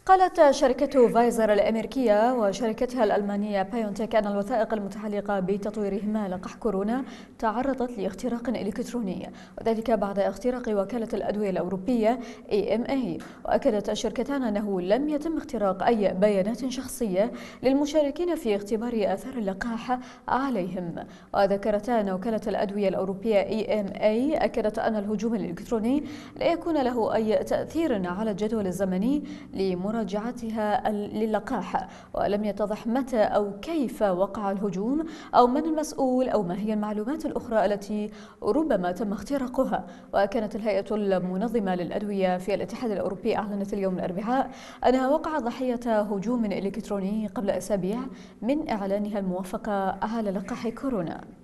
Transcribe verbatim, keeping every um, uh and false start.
قالت شركة فايزر الأمريكية وشركتها الألمانية بايونتك أن الوثائق المتعلقة بتطويرهما لقاح كورونا تعرضت لاختراق إلكتروني، وذلك بعد اختراق وكالة الأدوية الأوروبية إي إم إيه. وأكدت الشركتان أنه لم يتم اختراق أي بيانات شخصية للمشاركين في اختبار آثار اللقاح عليهم. وذكرتا أن وكالة الأدوية الأوروبية إي إم إيه أكدت أن الهجوم الإلكتروني لا يكون له أي تأثير على الجدول الزمني لمراجعتها للقاح، ولم يتضح متى أو كيف وقع الهجوم أو من المسؤول أو ما هي المعلومات الأخرى التي ربما تم اختراقها. وكانت الهيئة المنظمة للأدوية في الاتحاد الأوروبي أعلنت اليوم الأربعاء أنها وقعت ضحية هجوم إلكتروني قبل أسابيع من إعلانها الموافقة على لقاح كورونا.